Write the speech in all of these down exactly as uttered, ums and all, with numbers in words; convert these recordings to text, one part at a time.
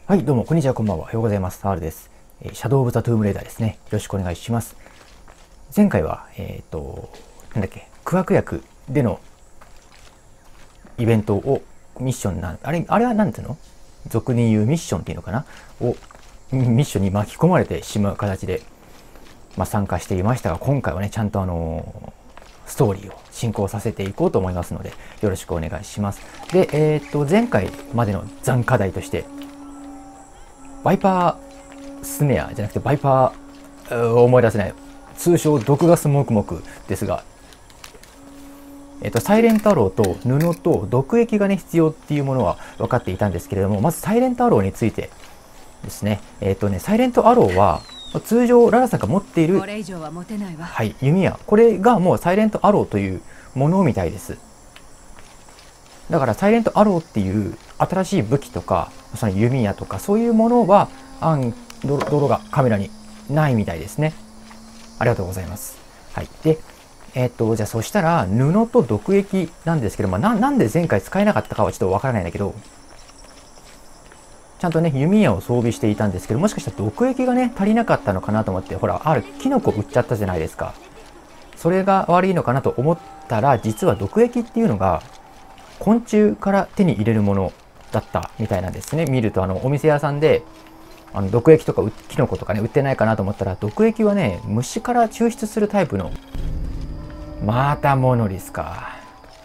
はい、どうも、こんにちは、こんばんは。おはようございます。R です。えーシャドウ・オブ・ザ・トゥームレーダーですね。よろしくお願いします。前回は、えっと、なんだっけ、苦悪役でのイベントを、ミッションなん、あれ、あれはなんていうの俗に言うミッションっていうのかなを、ミッションに巻き込まれてしまう形で、まあ、参加していましたが、今回はね、ちゃんとあのー、ストーリーを進行させていこうと思いますので、よろしくお願いします。で、えっと、前回までの残課題として、バイパースネアじゃなくてバイパー思い出せない。通称毒ガスモクモクですが、えっと、サイレントアローと布と毒液がね、必要っていうものは分かっていたんですけれども、まずサイレントアローについてですね。えっとね、サイレントアローは、通常ララさんが持っている、はい、弓矢。これがもうサイレントアローというものみたいです。だからサイレントアローっていう新しい武器とか、その弓矢とかそういうものは、あん、泥がカメラにないみたいですね。ありがとうございます。はい。で、えっと、じゃあそしたら、布と毒液なんですけど、まあ、な、なんで前回使えなかったかはちょっとわからないんだけど、ちゃんとね、弓矢を装備していたんですけど、もしかしたら毒液がね、足りなかったのかなと思って、ほら、あるキノコ売っちゃったじゃないですか。それが悪いのかなと思ったら、実は毒液っていうのが、昆虫から手に入れるものだったみたいなんですね。見ると、あの、お店屋さんで、あの毒液とかキノコとかね、売ってないかなと思ったら、毒液はね、虫から抽出するタイプの、またモノリスか。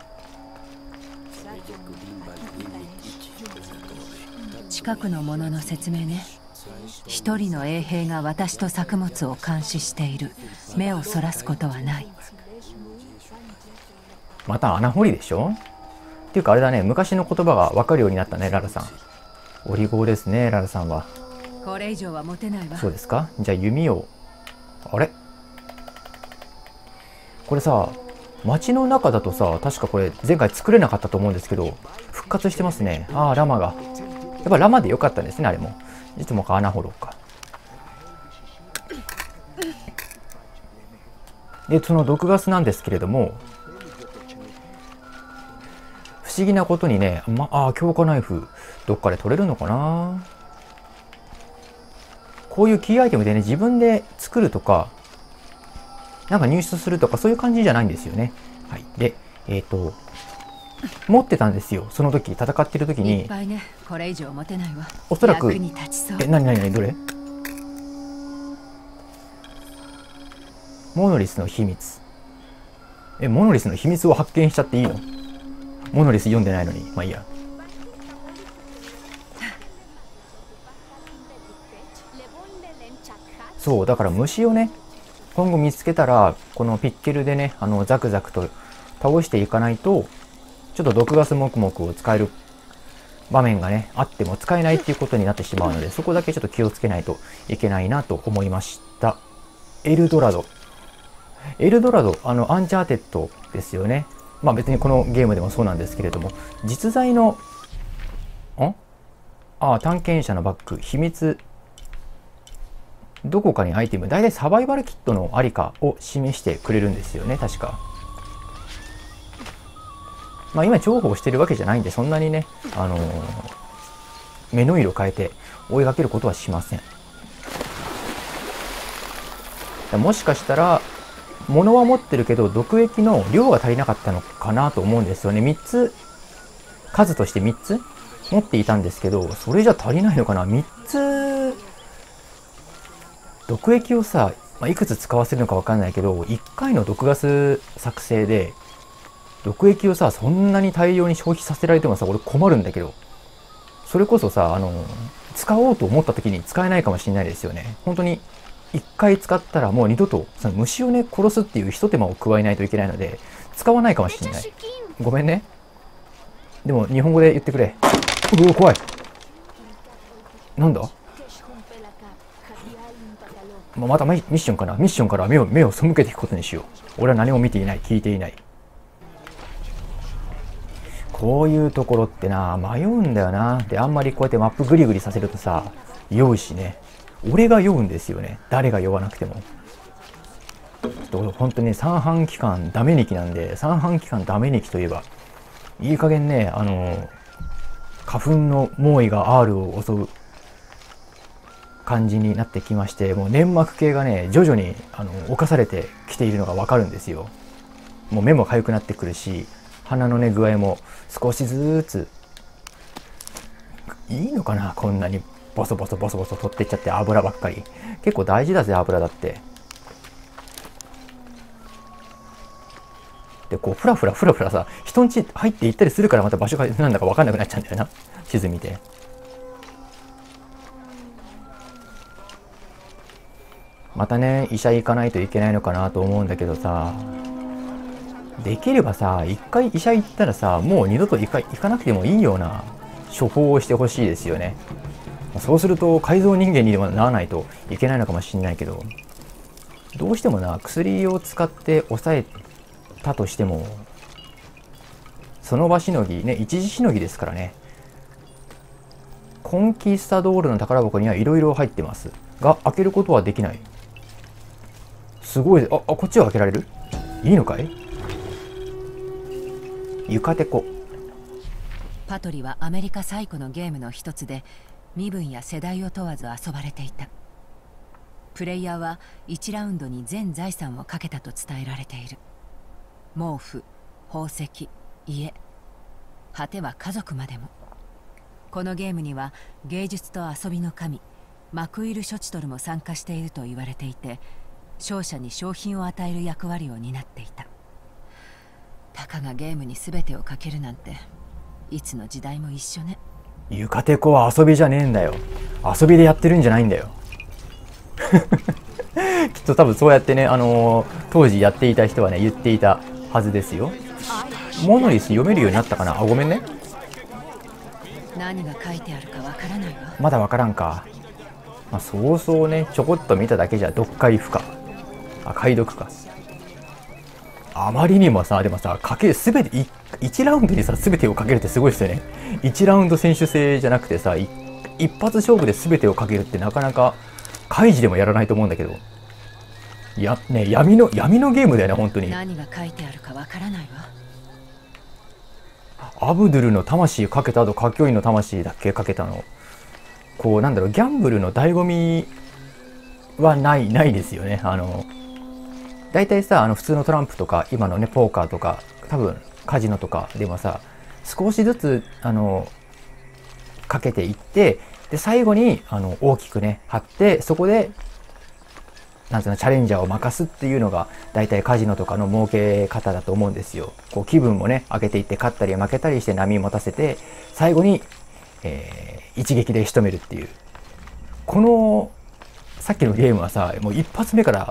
近くの者の説明ね。一人の衛兵が私と作物を監視している。目をそらすことはない。 また穴掘りでしょっていうかあれだね、昔の言葉が分かるようになったね、ララさん。オリゴーですね、ララさんは。 これ以上は持てないわ。 そうですか。じゃあ弓を、あれこれさ、街の中だとさ、確かこれ前回作れなかったと思うんですけど、復活してますね。ああ、ラマが。やっぱラマでよかったんですね、あれも。いつもか穴掘ろうか。で、その毒ガスなんですけれども、不思議なことにね、ま、ああ、強化ナイフ、どっかで取れるのかな。こういうキーアイテムでね、自分で作るとか、なんか入手するとか、そういう感じじゃないんですよね。はい。で、えっと、持ってたんですよ。その時、戦ってる時に。 いっぱいね、これ以上持てないわ。 おそらく、 役に立ちそう。 え、なになになにどれ？モノリスの秘密。え、モノリスの秘密を発見しちゃっていいの？モノリス読んでないのに。まあいいや。そう、だから虫をね、今後見つけたら、このピッケルでね、あの、ザクザクと倒していかないと、ちょっと毒ガスモクモクを使える場面がね、あっても使えないっていうことになってしまうので、そこだけちょっと気をつけないといけないなと思いました。エルドラド。エルドラド、あの、アンチャーテッドですよね。まあ別にこのゲームでもそうなんですけれども、実在の、んああ、探検者のバッグ、秘密、どこかにアイテム、大体サバイバルキットのありかを示してくれるんですよね、確か。まあ今重宝してるわけじゃないんで、そんなにね、あのー、目の色変えて追いかけることはしません。もしかしたら、物は持ってるけど、毒液の量が足りなかったのかなと思うんですよね。みっつ、数としてみっつ持っていたんですけど、それじゃ足りないのかな。みっつ、毒液をさ、まあ、いくつ使わせるのかわかんないけど、いっかいの毒ガス作成で、毒液をさ、そんなに大量に消費させられてもさ、俺困るんだけど、それこそさ、あの、使おうと思った時に使えないかもしれないですよね。本当に、いっかい使ったらもう二度と、その虫をね、殺すっていう一手間を加えないといけないので、使わないかもしれない。ごめんね。でも、日本語で言ってくれ。うわ、怖い。なんだ？またミッションかな。ミッションから目を、目を背けていくことにしよう。俺は何も見ていない。聞いていない。こういうところってな、迷うんだよな。で、あんまりこうやってマップグリグリさせるとさ、酔うしね。俺が酔うんですよね。誰が酔わなくても。ちょっと本当にね、三半規管ダメニキなんで、三半規管ダメニキといえば、いい加減ね、あの、花粉の猛威が R を襲う感じになってきまして、もう粘膜系がね徐々にあの侵されてきているのがわかるんですよ。もう目も痒くなってくるし、鼻のね具合も少しずつ、いいのかなこんなにボソボソボソボソ取っていっちゃって。油ばっかり結構大事だぜ、油だって。でこうフラフラフラフラさ、人ん家入っていったりするから、また場所がなんだか分かんなくなっちゃうんだよな、地図見て。またね医者行かないといけないのかなと思うんだけどさ、できればさ一回医者行ったらさ、もう二度と行か、行かなくてもいいような処方をしてほしいですよね。そうすると改造人間にでもならないといけないのかもしれないけど、どうしてもな薬を使って抑えたとしても、その場しのぎね、一時しのぎですからね。コンキスタドールの宝箱にはいろいろ入ってますが、開けることはできない。すごい。あ、あ、こっちは開けられる？いいのかい？床てこ。 パトリはアメリカ最古のゲームの一つで、身分や世代を問わず遊ばれていた。プレイヤーはいちラウンドに全財産をかけたと伝えられている。毛布、宝石、家、果ては家族までも。このゲームには芸術と遊びの神マクイル・ショチトルも参加していると言われていて、勝者に賞品を与える役割を担っていた。たかがゲームに全てをかけるなんて、いつの時代も一緒ね。 床てこは遊びじゃねえんだよ。遊びでやってるんじゃないんだよ。きっと多分そうやってね、あのー、当時やっていた人はね言っていたはずですよ。モノリス読めるようになったかなあ。ごめんね。 何が書いてあるかわからないわ。 まだわからんか。まあ、そうそうね、ちょこっと見ただけじゃ読解不可。あ、解読か。あまりにもさ、でもさ、かけるすべて、いちラウンドにさ、すべてをかけるってすごいですよね。いちラウンド選手制じゃなくてさ、一発勝負で全てをかけるってなかなか、開示でもやらないと思うんだけど。いや、ね、闇の、闇のゲームだよね、本当に。 何が書いてあるかわからないわ。 アブドゥルの魂かけた後、歌教員の魂だっけかけたの。こう、なんだろう、ギャンブルの醍醐味はない、ないですよね。あの、大体さ、あの普通のトランプとか今のねポーカーとか多分カジノとかでもさ、少しずつあのかけていって、で最後にあの大きくね張って、そこでなんていうのチャレンジャーを任すっていうのが大体カジノとかの儲け方だと思うんですよ。こう気分もね上げていって、勝ったり負けたりして波持たせて、最後に、えー、一撃で仕留めるっていう。このさっきのゲームはさ、もう一発目から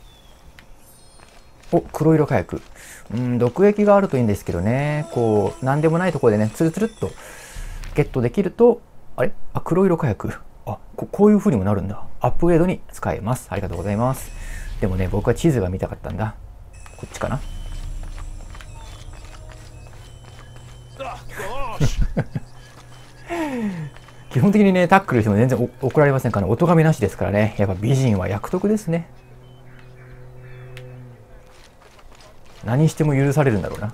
お、黒色火薬。うん、毒液があるといいんですけどね。こう、なんでもないところでね、つるつるっとゲットできると、あれあ、黒色火薬。あ、こ、こういう風にもなるんだ。アップグレードに使えます。ありがとうございます。でもね、僕は地図が見たかったんだ。こっちかな。基本的にね、タックルしても全然怒られませんから、ね、お咎めなしですからね。やっぱ美人は役得ですね。何しても許されるんだろうな。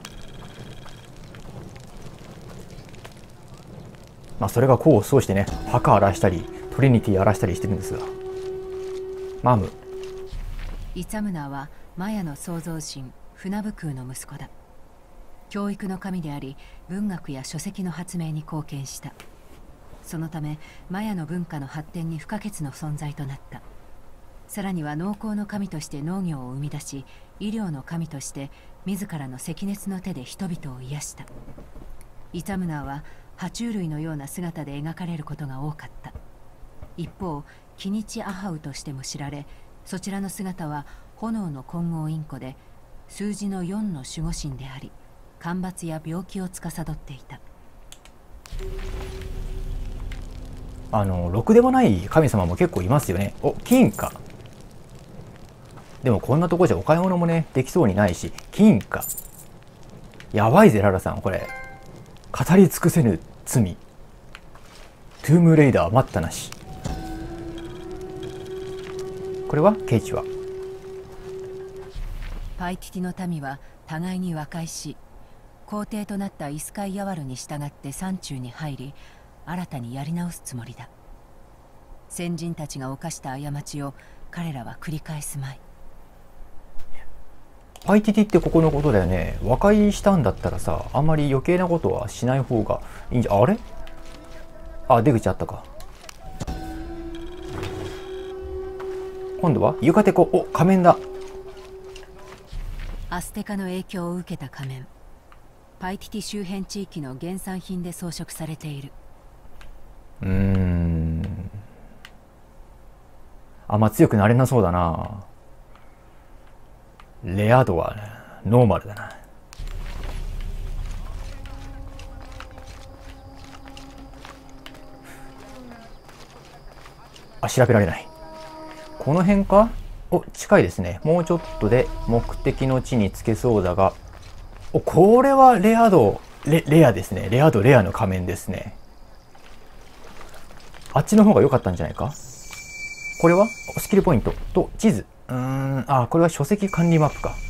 まあそれが功を奏してね、墓荒らしたりトリニティ荒らしたりしてるんですが。マム。 イツァムナーはマヤの創造神フナブクーの息子だ。教育の神であり、文学や書籍の発明に貢献した。そのためマヤの文化の発展に不可欠の存在となった。さらには農耕の神として農業を生み出し、医療の神として自らの赤熱の手で人々を癒した。イツァムナーは爬虫類のような姿で描かれることが多かった。一方、キニチアハウとしても知られ、そちらの姿は炎の混合インコで、数字のよんの守護神であり、干ばつや病気を司っていた。 あのろくでもない神様も結構いますよね。お、金貨。でもこんなとこじゃお買い物もねできそうにないし、金貨やばいぜララさん。これ語り尽くせぬ罪。トゥームレイダー待ったなし。これはケイチはパイティティの民は互いに和解し、皇帝となったイスカイヤワルに従って山中に入り、新たにやり直すつもりだ。 先人たちが犯した過ちを彼らは繰り返すまい。 パイティティってここのことだよね。和解したんだったらさ、あんまり余計なことはしない方がいいんじゃ。あれ、あ、出口あったか。今度はユカテコ。お、仮面だ。 アステカの影響を受けた仮面。パイティティ周辺地域の原産品で装飾されている。 うーん。あんま強くなれなそうだな。レア度は、ね、ノーマルだな。あ、調べられない。この辺か？お、近いですね。もうちょっとで目的の地につけそうだが。お、これはレア度、レ、レアですね。レア度レアの仮面ですね。あっちの方が良かったんじゃないか？これはスキルポイントと地図。うーん、あ、これは書籍管理マップか。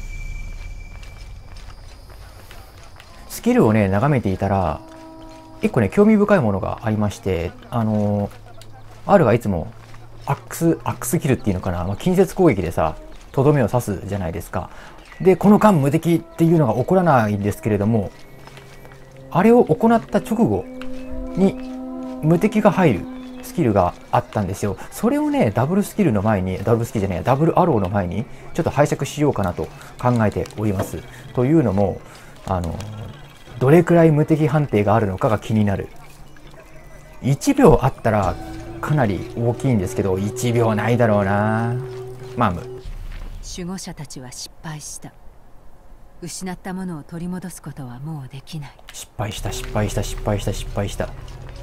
スキルをね、眺めていたら、一個ね、興味深いものがありまして、あのー、R がいつも、アックス、アックスキルっていうのかな、まあ、近接攻撃でさ、とどめを刺すじゃないですか。で、この間無敵っていうのが起こらないんですけれども、あれを行った直後に、無敵が入るスキルがあったんですよ。それをね、ダブルスキルの前に、ダブルスキルじゃないや、ダブルアローの前に、ちょっと拝借しようかなと考えております。というのも、あの、どれくらい無敵判定があるのかが気になる。いちびょうあったらかなり大きいんですけど、いちびょうないだろうな。まあ、 守護者たちは失敗した。失ったものを取り戻すことはもうできない。 失敗した失敗した失敗した失敗した。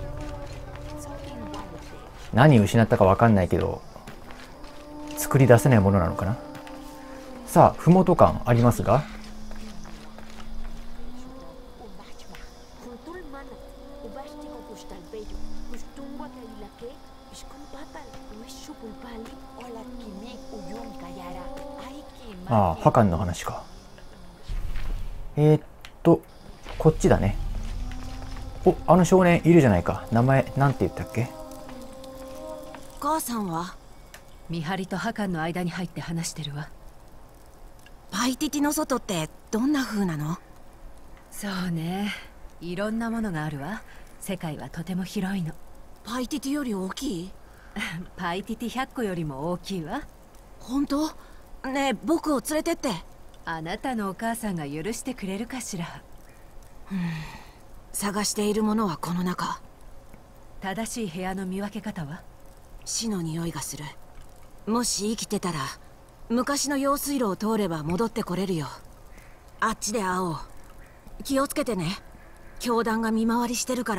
何失ったか分かんないけど、作り出せないものなのかな。さあ、麓感ありますが、ああ、ハカンの話か。えー、っと、こっちだね。お、あの少年いるじゃないか。名前、なんて言ったっけ？ 母さんは見張りとハカンの間に入って話してるわ。 パイティティの外ってどんな風なの？ そうね。いろんなものがあるわ。世界はとても広いの。 パイティティより大きい？ パイティティひゃっこよりも大きいわ。 本当？ねえ、僕を連れてって。 あなたのお母さんが許してくれるかしら。 うん、探しているものはこの中。 正しい部屋の見分け方は？ 死の匂いがする。もし生きてたら昔の用水路を通れば戻ってこれるよ。あっちで会おう。気をつけてね。教団が見回りしてるから。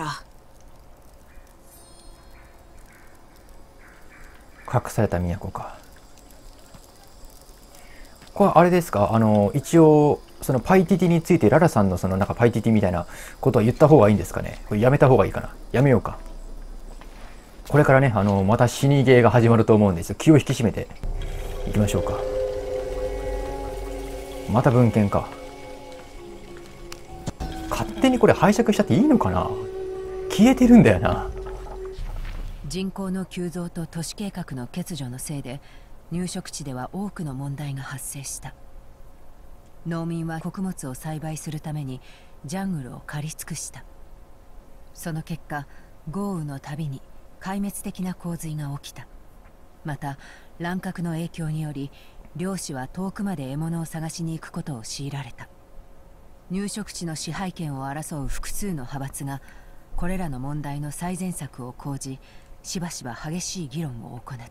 隠された都か。これあれですか？あの一応そのパイティティについてララさんのそのなんかパイティティみたいなことは言った方がいいんですかね？これやめた方がいいかな？やめようか。これからね、あのまた死にゲーが始まると思うんですよ。気を引き締めていきましょうか。また文献か。勝手にこれ拝借しちゃっていいのかな？消えてるんだよな。 人口の急増と都市計画の欠如のせいで入植地では多くの問題が発生した。農民は穀物を栽培するためにジャングルを刈り尽くした。その結果、豪雨のたびに壊滅的な洪水が起きた。また乱獲の影響により漁師は遠くまで獲物を探しに行くことを強いられた。入植地の支配権を争う複数の派閥がこれらの問題の最善策を講じ、しばしば激しい議論を行った。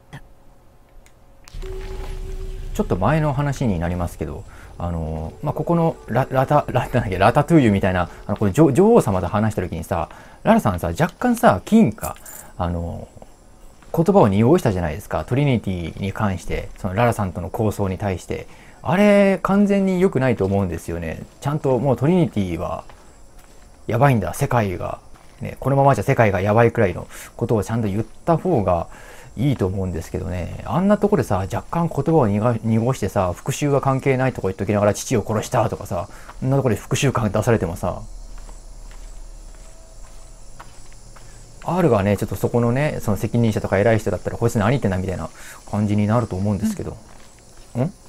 ちょっと前の話になりますけど、あのまあ、ここのララタラタラタトゥーユみたいな、あのこれ 女, 女王様と話した時にさ、ララさんさ、若干さ、金かあの言葉を濁したじゃないですか。トリニティに関して、そのララさんとの構想に対して、あれ完全に良くないと思うんですよね。ちゃんともうトリニティはやばいんだ、世界が、ね、このままじゃ世界がやばいくらいのことをちゃんと言った方がいいと思うんですけどね。あんなところでさ、若干言葉を濁してさ、復讐は関係ないとか言っときながら父を殺したとかさ、そんなところで復讐感出されてもさ、 R がねちょっとそこのねその責任者とか偉い人だったらこいつ何言ってんだみたいな感じになると思うんですけど、うん、ん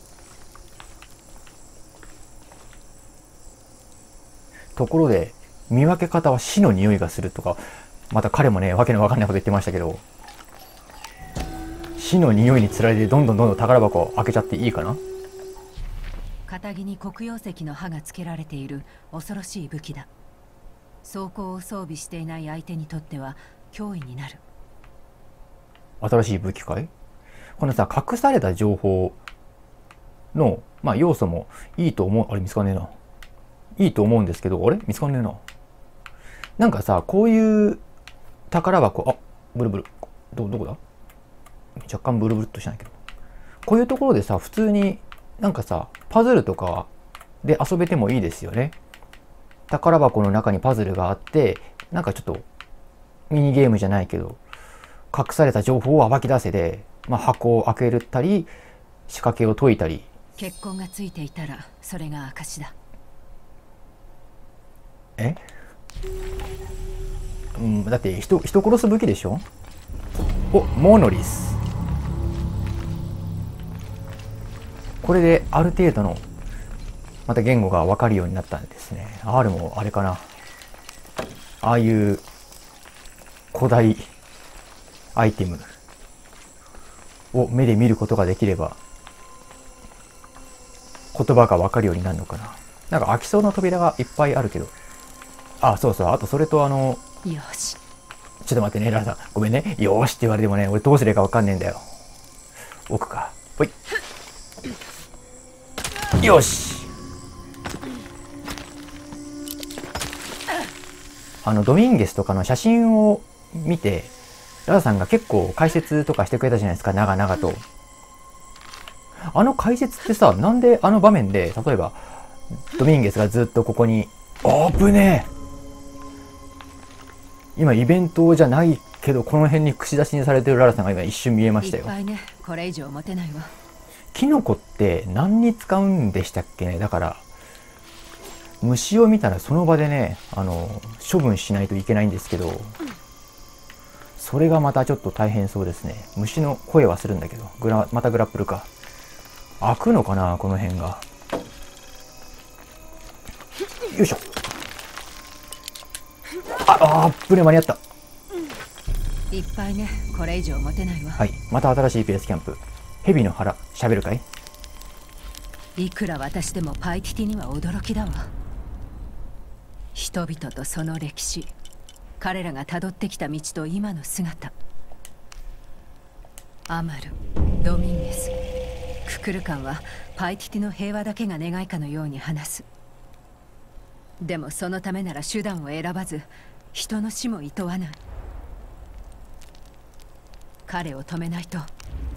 ところで見分け方は死の匂いがするとか、また彼もねわけのわかんないこと言ってましたけど、死の匂いにつられてどんどんどんどん宝箱を開けちゃっていいかな。 片木に黒曜石の刃が付けられている恐ろしい武器だ。装甲を装備していない相手にとっては脅威になる。 新しい武器かい。このさ隠された情報の、まあ、要素もいいと思う。あれ見つかんねえな。いいと思うんですけど、あれ見つかんねえな。なんかさこういう宝箱、あブルブル ど, どこだ若干ブルブルっとしないけど、こういうところでさ普通になんかさパズルとかで遊べてもいいですよね。宝箱の中にパズルがあって、なんかちょっとミニゲームじゃないけど隠された情報を暴き出せで、まあ、箱を開けるたり仕掛けを解いたり。 血痕がついていたらそれが証だ。 え、うん、だって人人殺す武器でしょ。おモノリス、これである程度のまた言語が分かるようになったんですね。 R もあれかな、ああいう古代アイテムを目で見ることができれば言葉が分かるようになるのかな。なんか開きそうな扉がいっぱいあるけど、あそうそう、あとそれとあのよし、 ちょっと待ってねララさん、ごめんね、よーしって言われてもね俺どうすればいいか分かんねえんだよ。奥か、ほい、よし。あのドミンゲスとかの写真を見てララさんが結構解説とかしてくれたじゃないですか、長々と。あの解説ってさ、なんであの場面で例えばドミンゲスがずっとここに、あぶねえ、今イベントじゃないけどこの辺に串出しにされてるララさんが今一瞬見えましたよ。 いっぱいね、これ以上持てないわ。 キノコって何に使うんでしたっけね。だから虫を見たらその場でねあの処分しないといけないんですけど、それがまたちょっと大変そうですね。虫の声はするんだけど、グラまたグラップルか。開くのかなこの辺が。よいしょ。ああーぶね間に合った。 いっぱいね、これ以上持てないわ。 はい、また新しいペースキャンプ。蛇の腹喋るかい。 いくら私でもパイティティには驚きだわ。人々とその歴史、彼らがたどってきた道と今の姿。アマル、ドミンゲス、ククルカンはパイティティの平和だけが願いかのように話す。でもそのためなら手段を選ばず人の死も厭わない。彼を止めないと。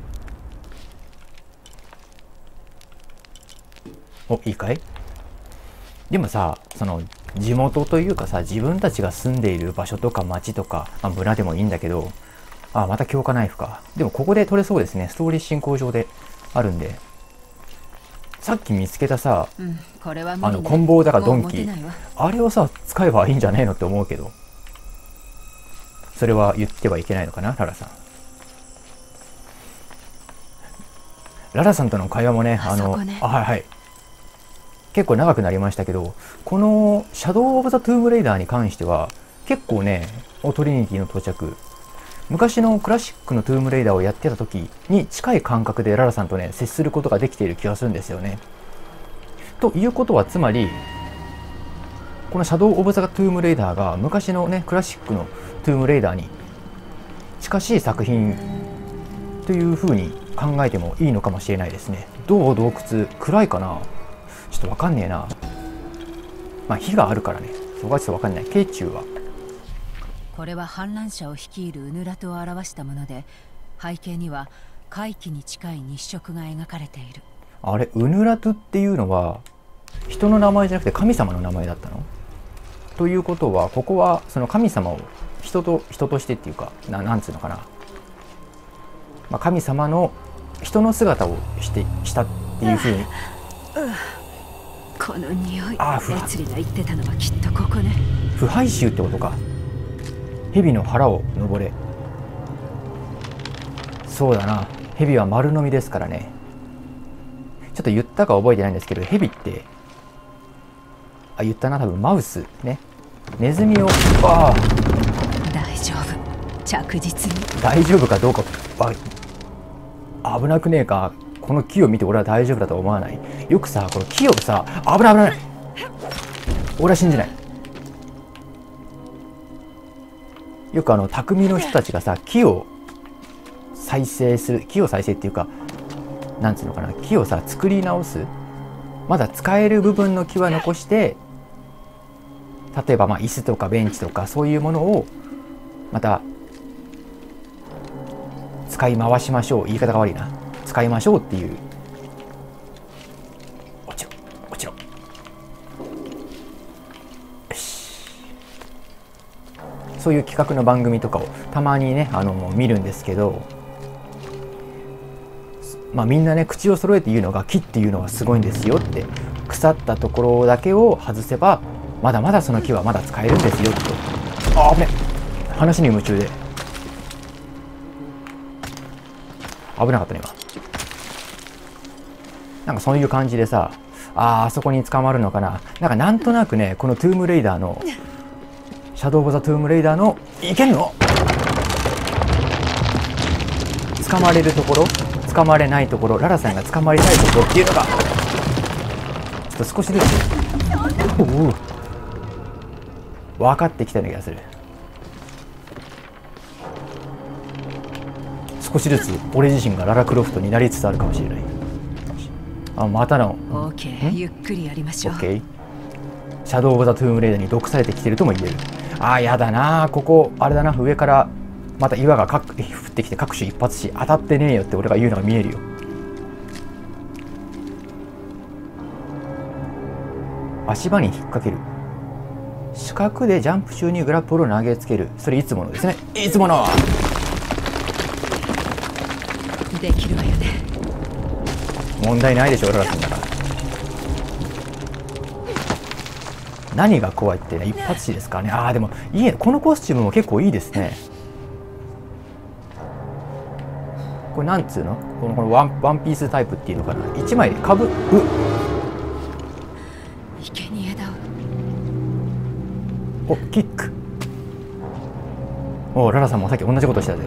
お、いいかい。でもさ、その地元というかさ、自分たちが住んでいる場所とか町とか、まあ、村でもいいんだけど、あ、また強化ナイフか。でもここで取れそうですね。ストーリー進行上であるんで。さっき見つけたさ、 うん、これは無理ね。 あの棍棒だかドンキもう持てないわ。 あれをさ使えばいいんじゃねえのって思うけど、それは言ってはいけないのかなララさん。ララさんとの会話もね、あの、 あそこねあ、はいはい、結構長くなりましたけど、このシャドウ・オブ・ザ・トゥームレイダーに関しては結構ね、オトリニティの到着、昔のクラシックのトゥームレイダーをやってた時に近い感覚でララさんとね接することができている気がするんですよね。ということはつまりこのシャドウ・オブ・ザ・トゥームレイダーが昔のねクラシックのトゥームレイダーに近しい作品というふうに考えてもいいのかもしれないですね。どう洞窟暗いかな、ちょっとわかんねえな。まあ火があるからね、そこはちょっとわかんない。慶中はこれは反乱者を率いるウヌラトを表したもので、背景には怪奇に近い日食が描かれている。 あれウヌラトっていうのは人の名前じゃなくて神様の名前だったの？ということはここはその神様を人と人としてっていうか な, なんつうのかな、まあ、神様の人の姿をしてしたっていうふうに。 この匂い。 ああ、不エツリが言ってたのはきっとここね。 腐敗臭ってことか。 蛇の腹を登れ。そうだな、蛇は丸飲みですからね。ちょっと言ったか覚えてないんですけど、蛇ってあ言ったな、多分マウスね、ネズミを、ああ大丈夫、着実に。 大丈夫かどうか、あ危なくねえか。この木を見て俺は大丈夫だとは思わない。よくさ、この木をさ、危ない危ない、俺は信じない。よくあの匠の人たちがさ、木を再生する、木を再生っていうか、なんつうのかな、木をさ作り直す、まだ使える部分の木は残して、例えばまあ椅子とかベンチとかそういうものをまた使い回しましょう、言い方が悪いな、使いましょうっていう。落ちろ落ちろ、よし。そういう企画の番組とかをたまにね、あの見るんですけど、まあみんなね口を揃えて言うのが、木っていうのはすごいんですよって、腐ったところだけを外せばまだまだその木はまだ使えるんですよと。ああ危ねえ、話に夢中で危なかったね今。なんかそういう感じでさ、あーあそこに捕まるのかな、なんかなんとなくね、このトゥームレイダーのシャドウ・オブ・ザ・トゥームレイダーのいけんの捕まれるところ、捕まれないところ、ララさんが捕まりたいところっていうのがちょっと少しずつおお分かってきたような気がする。少しずつ俺自身がララクロフトになりつつあるかもしれない。あ、またのオーケー、ゆっくりやりましょう。 オッケー。シャドウ・オブ・ザ・トゥームレイダーに毒されてきてるとも言える。あーやだな、ここあれだな、上からまた岩がか降ってきて各種一発し当たってねえよって俺が言うのが見えるよ。足場に引っ掛ける。四角でジャンプ中にグラップルを投げつける。それいつものですね、いつもの。 できるわよね。 問題ないでしょ、ララさんなら。何が怖いってね、一発死ですからね。ああでもいい、このコスチュームも結構いいですね。これなんつうの、このこのワンワンピースタイプっていうのかな、一枚でかぶう生贄だわ。 おキック。おララさんもさっき同じことしたぜ。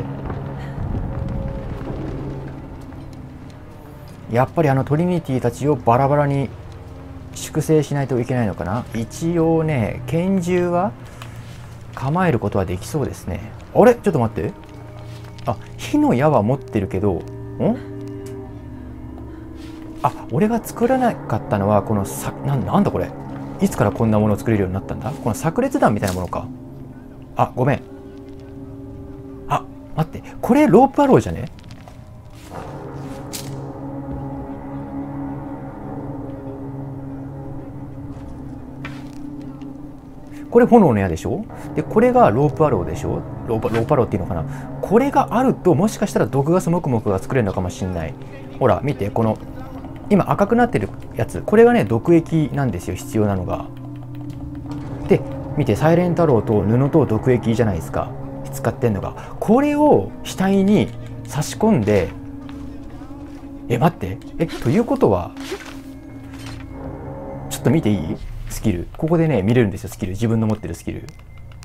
やっぱりあのトリニティたちをバラバラに粛清しないといけないのかな。一応ね、拳銃は構えることはできそうですね。あれちょっと待って、あ火の矢は持ってるけど、んあ俺が作らなかったのはこのさな、なんだこれ、いつからこんなものを作れるようになったんだ、この炸裂弾みたいなものか。あごめん、あ待って、これロープアローじゃね。これ炎の矢でしょ。でこれがロープアローでしょ。ロープロープアローっていうのかな。これがあるともしかしたら毒ガスもくもくが作れるのかもしれない。ほら見て、この今赤くなってるやつ、これがね毒液なんですよ、必要なのが。で見て、サイレントアローと布と毒液じゃないですか、使ってんのが。これを死体に差し込んで、え待って、えということはちょっと見ていい？スキルここでね見れるんですよ、スキル、自分の持ってるスキル。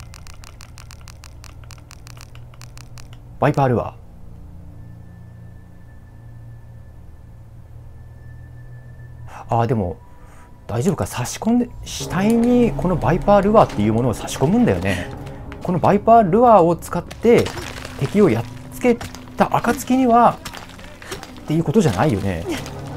バイパールアー。あーでも大丈夫か、差し込んで死体にこのバイパールアーっていうものを差し込むんだよね。このバイパールアーを使って敵をやっつけた暁にはっていうことじゃないよね。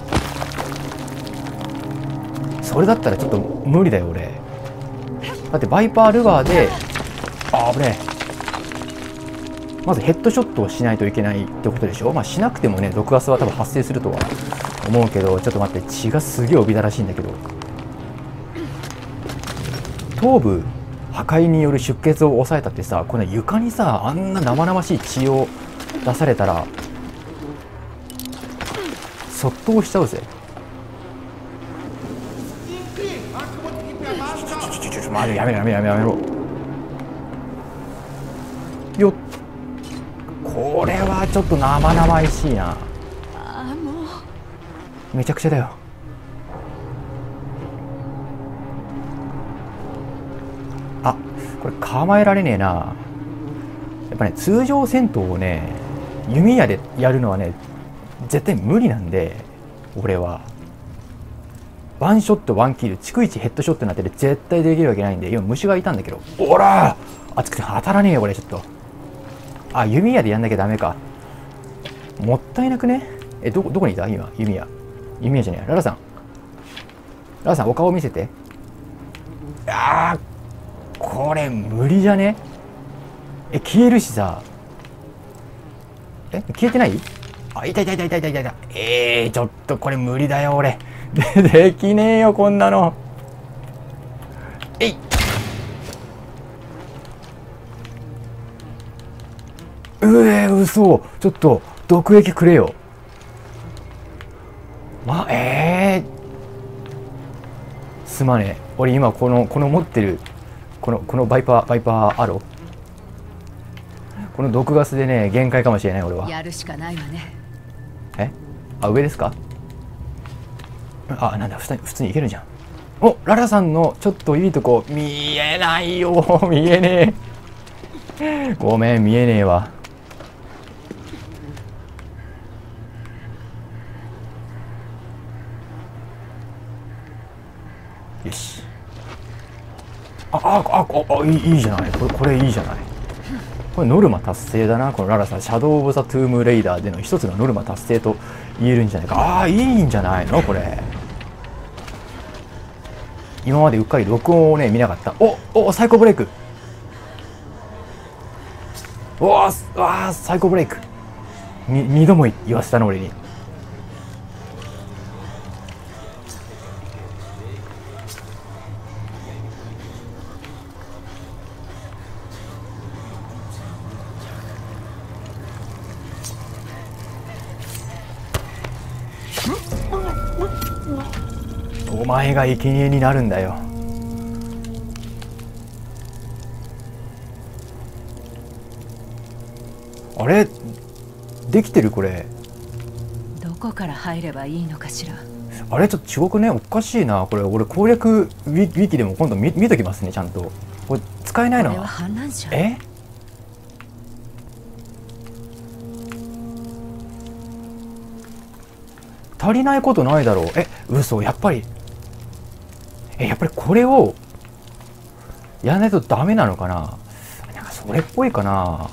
それだったらちょっと無理だよ俺。だってバイパールアーで、あー危ねえ、まずヘッドショットをしないといけないってことでしょ。まあしなくてもね毒ガスは多分発生するとは思うけど、ちょっと待って、血がすげえおびたらしいんだけど、頭部破壊による出血を抑えたってさ、この床にさあんな生々しい血を出されたらそっとしちゃうぜ。やめろやめろやめろやめろ。 これはちょっと生々しいな。 ああ、もうめちゃくちゃだよ。あ、これ構えられねえな。やっぱね、通常戦闘をね弓矢でやるのはね絶対無理なんで、俺はワンショットワンキル逐一ヘッドショットになってて絶対できるわけないんで。今虫がいたんだけど、おら熱くて当たらねえよこれ。ちょっと、あ、弓矢でやんなきゃダメか。もったいなくね。え、どこどこにいた今弓矢。弓矢じゃねえ、ララさん、ララさんお顔見せて。あー、これ無理じゃね。え、消えるしさ。え、消えてない？あ、いたいたいたいたいたいたいた。えー、ちょっとこれ無理だよ俺。で, できねえよこんなの。えいうえー、嘘。ちょっと毒液くれよ。まえー、すまねえ。俺今このこの持ってるこのこのバイパーバイパーアロー、この毒ガスでね限界かもしれない俺は。 やるしかないわね。 え、あ、上ですか。あ、なんだ、普通に普通にいけるじゃん。お、ララさんのちょっといいとこ見えないよ。見えねえ。ごめん、見えねえわ。よし。ああああ、いい、いいじゃない。これこれいいじゃない。これノルマ達成だな。このララさん、シャドウ・オブ・ザ・トゥーム・レイダーでの一つのノルマ達成と言えるんじゃないか。ああ、いいんじゃないのこれ。今までうっかり録音をね見なかった。おお、サイコブレイク。おわあ、サイコブレイク。に二度も言わせたの俺に。お前が生贄になるんだよ。あれできてるこれ。 どこから入ればいいのかしら。 あれちょっと違くね。おかしいなこれ。俺攻略ウィ、ウィキでも今度 見, 見ときますねちゃんと。これ使えないの。 これは反乱者。 え、足りないことないだろう。え、嘘。やっぱりえやっぱりこれをやらないとダメなのかな。なんかそれっぽいかな。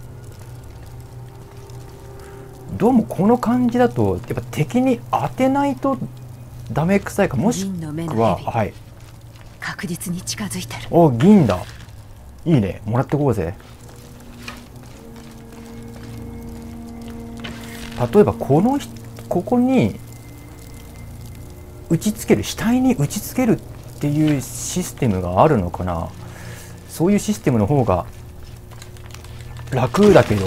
どうもこの感じだとやっぱ敵に当てないとダメくさいか。もしくは、はい、 確実に近づいてる。 お、銀だ。いいね、もらってこうぜ。例えばこのここに打ちつける、死体に打ちつけるっていうシステムがあるのかな。そういうシステムの方が楽だけど、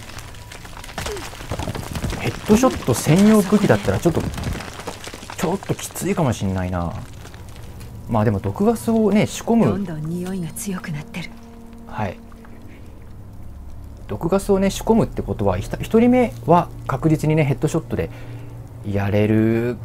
ヘッドショット専用武器だったらちょっとちょっときついかもしんないな。まあでも毒ガスをね仕込む、 どんどん匂いが強くなってる。 はい、毒ガスをね仕込むってことはひとりめは確実にねヘッドショットでやれる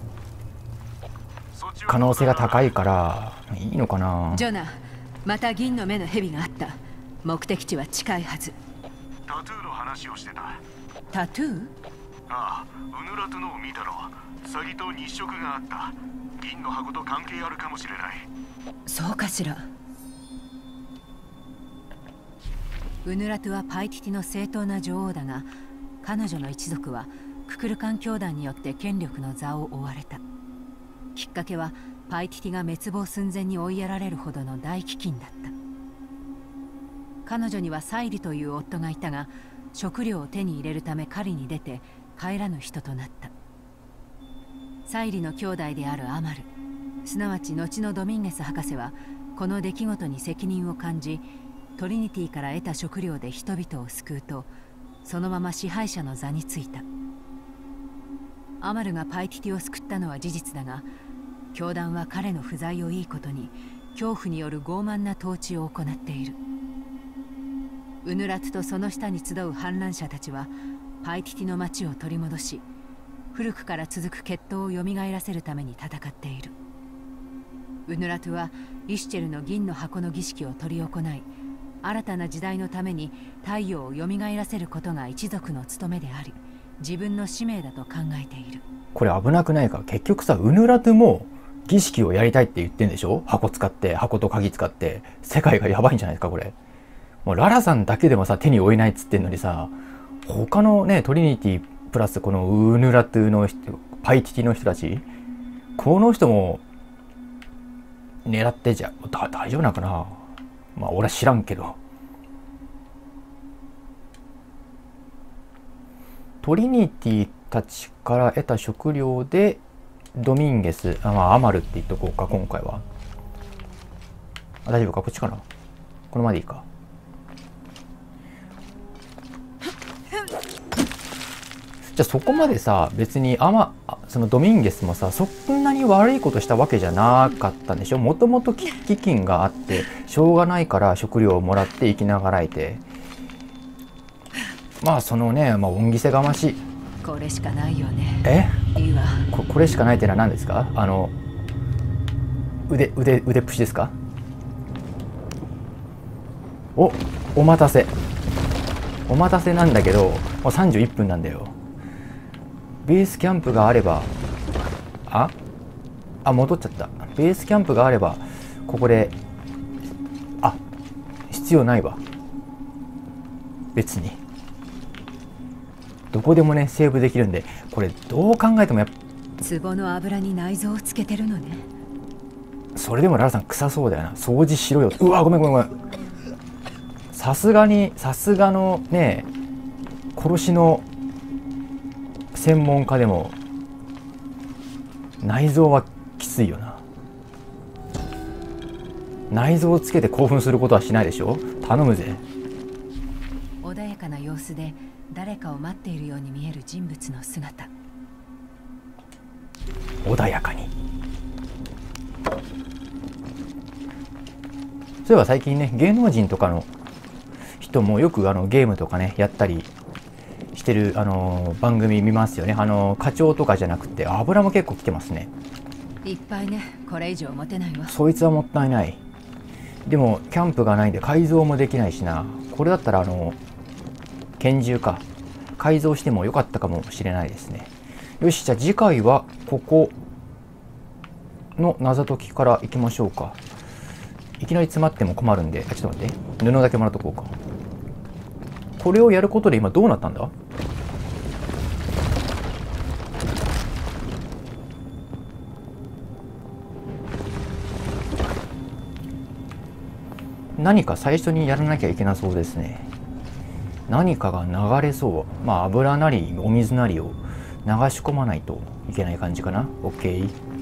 可能性が高いからいいのかな。 ジョナ、また銀の目の蛇があった。目的地は近いはず。 タトゥーの話をしてた。 タトゥー？ ああ、ウヌラトのを見たろ。サギと日食があった。銀の箱と関係あるかもしれない。 そうかしら。ウヌラトはパイティティの正当な女王だが、彼女の一族はククルカン教団によって権力の座を追われた。きっかけはパイティティが滅亡寸前に追いやられるほどの大飢饉だった。彼女にはサイリという夫がいたが、食料を手に入れるため狩りに出て帰らぬ人となった。サイリの兄弟であるアマル、すなわち後のドミンゲス博士はこの出来事に責任を感じ、トリニティから得た食料で人々を救うと、そのまま支配者の座についた。アマルがパイティティを救ったのは事実だが、教団は彼の不在をいいことに恐怖による傲慢な統治を行っている。 ウヌラトとその下に集う反乱者たちはパイティティの町を取り戻し、古くから続く血統をよみがえらせるために戦っている。ウヌラトはイシュチェルの銀の箱の儀式を執り行い、新たな時代のために太陽をよみがえらせることが一族の務めであり、自分の使命だと考えている。 これ危なくないか。結局さ、ウヌラトゥも儀式をやりたいって言ってんでしょ。箱使って、箱と鍵使って。世界がやばいんじゃないですかこれ。もうララさんだけでもさ手に負えないっつってんのにさ、他のねトリニティプラスこのウヌラトゥの人、パイティティの人たち、この人も狙ってじゃだ大丈夫なのかな。まあ俺は知らんけど。トリニティたちから得た食料でドミンゲス、あ、まあ、アマルって言っとこうか今回は。あ、大丈夫か、こっちかな。このままでいいか。じゃあそこまでさ、別にアマそのドミンゲスもさそんなに悪いことしたわけじゃなかったんでしょ。もともと飢饉があってしょうがないから食料をもらって生きながらえて、まあそのね、まあ、恩着せがましい。 これしかないよね。 えいいわ。 こ, これしかないってのは何ですか。あの腕腕腕っぷしですか。おお待たせお待たせなんだけど、もうさんじゅういっぷんなんだよ。ベースキャンプがあれば、ああ戻っちゃった。ベースキャンプがあればここで、あ必要ないわ別に。どこでもねセーブできるんで、これどう考えてもやっぱ壺の油に内臓をつけてるのね。 それでもララさん臭そうだよな。掃除しろよ。うわごめんごめんごめん。さすがにさすがのね殺しの専門家でも内臓はきついよな。内臓をつけて興奮することはしないでしょ。頼むぜ。 穏やかな様子で誰かを待っているように見える人物の姿。 穏やかに。そういえば最近ね芸能人とかの人もよくあのゲームとかねやったりしてるあの番組見ますよね。あの課長とかじゃなくて油も結構来てますね。 いっぱいね。これ以上持てないわ。 そいつはもったいない。でもキャンプがないんで改造もできないしな。これだったらあの拳銃か改造してもよかったかもしれないですね。よし、じゃあ次回はここの謎解きからいきましょうか。いきなり詰まっても困るんで、あちょっと待って、布だけもらっとこうか。これをやることで今どうなったんだ。何か最初にやらなきゃいけなそうですね。何かが流れそう。まあ油なりお水なりを流し込まないといけない感じかな。 OK。